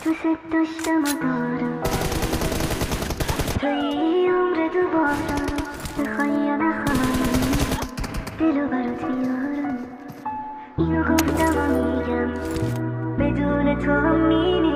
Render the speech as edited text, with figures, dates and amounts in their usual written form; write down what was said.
دوست داشتم و دارم توی عمر دوبارم بخوای یا نخوای دلو برات بیارم اینو گفتم و میگم بدون تو هم میمیرم